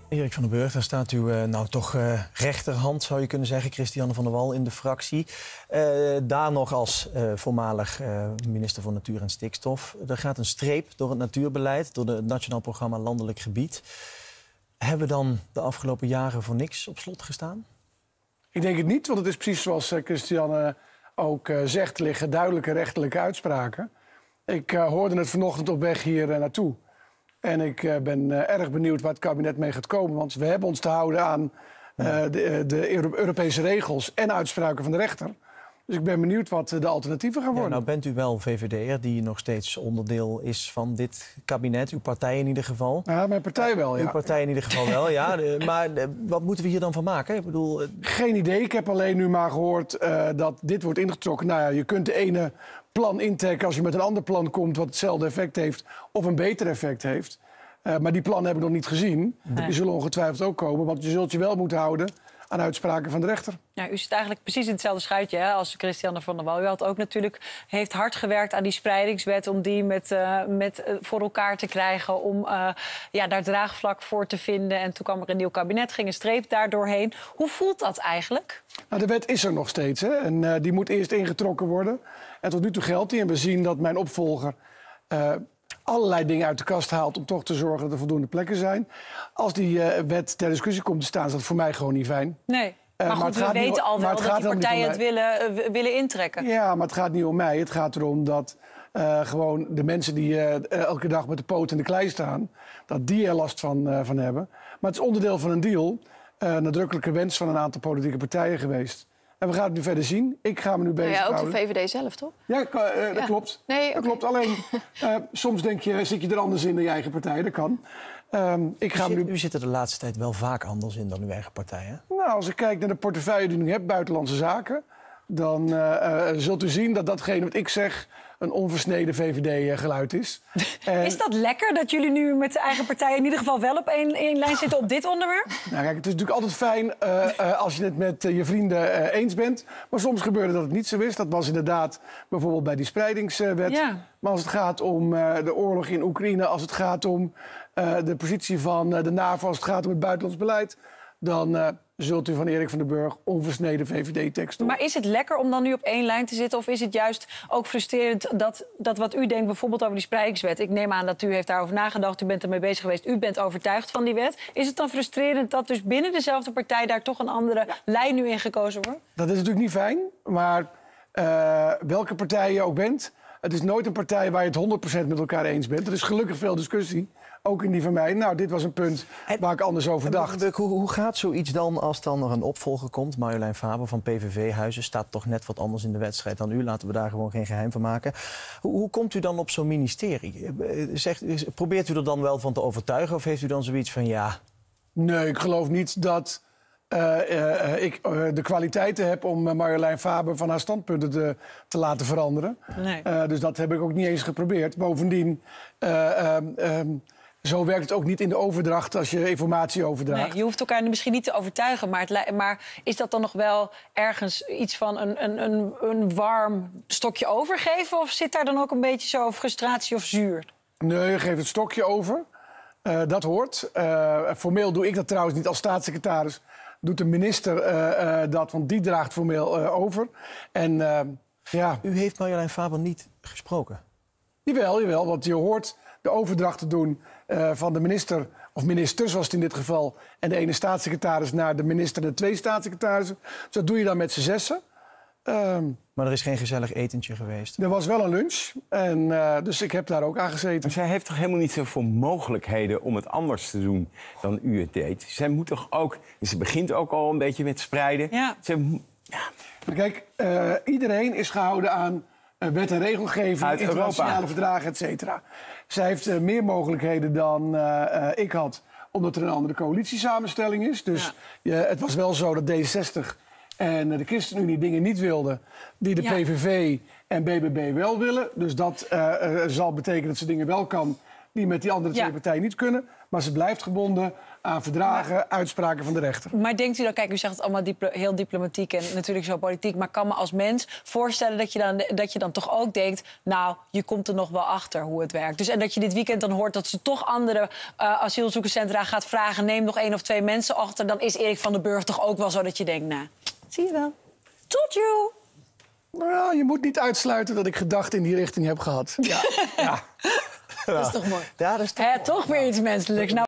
Erik van den Burg, daar staat uw rechterhand, zou je kunnen zeggen, Christiane van der Wal in de fractie. Daar nog als voormalig minister voor Natuur en Stikstof. Er gaat een streep door het natuurbeleid, door het Nationaal Programma Landelijk Gebied. Hebben we dan de afgelopen jaren voor niks op slot gestaan? Ik denk het niet, want het is precies zoals Christiane ook zegt, liggen duidelijke rechterlijke uitspraken. Ik hoorde het vanochtend op weg hier naartoe. En ik ben erg benieuwd waar het kabinet mee gaat komen. Want we hebben ons te houden aan de Europese regels en uitspraken van de rechter. Dus ik ben benieuwd wat de alternatieven gaan worden. Nou bent u wel VVD'er die nog steeds onderdeel is van dit kabinet. Uw partij in ieder geval. Ja, mijn partij wel, ja. Uw partij in ieder geval wel, ja. Maar wat moeten we hier dan van maken? Ik bedoel... Geen idee. Ik heb alleen nu maar gehoord dat dit wordt ingetrokken. Nou ja, je kunt de ene plan intrekken als je met een ander plan komt wat hetzelfde effect heeft of een beter effect heeft. Maar die plannen hebben we nog niet gezien. Nee. Die zullen ongetwijfeld ook komen, want je zult je wel moeten houden aan uitspraken van de rechter. Ja, u zit eigenlijk precies in hetzelfde schuitje als Christiane van der Wal. U had ook natuurlijk, heeft hard gewerkt aan die spreidingswet om die voor elkaar te krijgen, om daar draagvlak voor te vinden. En toen kwam er een nieuw kabinet, ging een streep daar doorheen. Hoe voelt dat eigenlijk? Nou, de wet is er nog steeds, hè? En die moet eerst ingetrokken worden. En tot nu toe geldt die. En we zien dat mijn opvolger allerlei dingen uit de kast haalt om toch te zorgen dat er voldoende plekken zijn. Als die wet ter discussie komt te staan, is dat voor mij gewoon niet fijn. Nee, maar goed, we weten al wel dat die partijen het willen intrekken. Ja, maar het gaat niet om mij. Het gaat erom dat gewoon de mensen die elke dag met de poot in de klei staan, dat die er last van hebben. Maar het is onderdeel van een deal, nadrukkelijke wens van een aantal politieke partijen geweest. En we gaan het nu verder zien. Ik ga me nu bezighouden. Ja, ook de VVD zelf, toch? Ja, dat klopt. Nee, dat klopt. Alleen, soms zit je er anders in dan je eigen partij. Dat kan. U zit er de laatste tijd wel vaak anders in dan uw eigen partij, hè? Nou, als ik kijk naar de portefeuille die ik heb, buitenlandse zaken, dan zult u zien dat datgene wat ik zeg een onversneden VVD-geluid is. Is dat lekker dat jullie nu met de eigen partij in ieder geval wel op één lijn zitten op dit onderwerp? Nou, kijk, het is natuurlijk altijd fijn als je het met je vrienden eens bent. Maar soms gebeurde dat het niet zo is. Dat was inderdaad bijvoorbeeld bij die spreidingswet. Ja. Maar als het gaat om de oorlog in Oekraïne, als het gaat om de positie van de NAVO, als het gaat om het buitenlands beleid, dan zult u van Erik van den Burg onversneden VVD-tekst doen. Maar is het lekker om dan nu op één lijn te zitten? Of is het juist ook frustrerend dat wat u denkt, bijvoorbeeld over die spreidingswet, ik neem aan dat u heeft daarover nagedacht, u bent ermee bezig geweest, u bent overtuigd van die wet. Is het dan frustrerend dat dus binnen dezelfde partij daar toch een andere lijn nu in gekozen wordt? Dat is natuurlijk niet fijn, maar welke partij je ook bent, het is nooit een partij waar je het 100% met elkaar eens bent. Er is gelukkig veel discussie. Ook in die van mij. Nou, dit was een punt waar ik anders over dacht. Hoe gaat zoiets dan als dan er een opvolger komt? Marjolein Faber van PVV Huizen staat toch net wat anders in de wedstrijd dan u. Laten we daar gewoon geen geheim van maken. Hoe komt u dan op zo'n ministerie? Probeert u er dan wel van te overtuigen? Of heeft u dan zoiets van ja? Nee, ik geloof niet dat ik de kwaliteiten heb om Marjolein Faber van haar standpunten te laten veranderen. Nee. Dus dat heb ik ook niet eens geprobeerd. Bovendien, zo werkt het ook niet in de overdracht als je informatie overdraagt. Nee, je hoeft elkaar misschien niet te overtuigen. Maar is dat dan nog wel ergens iets van een warm stokje overgeven? Of zit daar dan ook een beetje zo frustratie of zuur? Nee, geef het stokje over. Dat hoort. Formeel doe ik dat trouwens niet als staatssecretaris. Doet de minister dat, want die draagt formeel over. En ja. U heeft Marjolein Faber niet gesproken? Jawel, want je hoort de overdracht te doen van de minister, of ministers was het in dit geval, en de ene staatssecretaris naar de minister en de twee staatssecretarissen. Dus dat doe je dan met z'n zessen. Maar er is geen gezellig etentje geweest? Er was wel een lunch, en dus ik heb daar ook aan gezeten. Maar zij heeft toch helemaal niet zoveel mogelijkheden om het anders te doen dan u het deed? Zij moet toch ook, ze begint ook al een beetje met spreiden. Ja. Maar kijk, iedereen is gehouden aan wet en regelgeving, internationale verdragen, et cetera. Zij heeft meer mogelijkheden dan ik had, omdat er een andere coalitiesamenstelling is. Dus het was wel zo dat D66 en de ChristenUnie dingen niet wilden die de PVV en BBB wel willen. Dus dat zal betekenen dat ze dingen wel kan die met die andere twee Ja. partijen niet kunnen. Maar ze blijft gebonden aan verdragen, uitspraken van de rechter. Maar denkt u dan, kijk, u zegt het allemaal heel diplomatiek en natuurlijk zo politiek, maar ik kan me als mens voorstellen dat je dan toch ook denkt, nou, je komt er nog wel achter hoe het werkt. Dus, en dat je dit weekend dan hoort dat ze toch andere asielzoekerscentra gaat vragen, neem nog 1 of 2 mensen achter, dan is Erik van den Burg toch ook wel zo dat je denkt, nou, zie je wel. Told you! Nou, je moet niet uitsluiten dat ik gedachten in die richting heb gehad. Ja. Dat is toch mooi. Ja, dat is toch Hè, toch weer iets menselijks. Nou,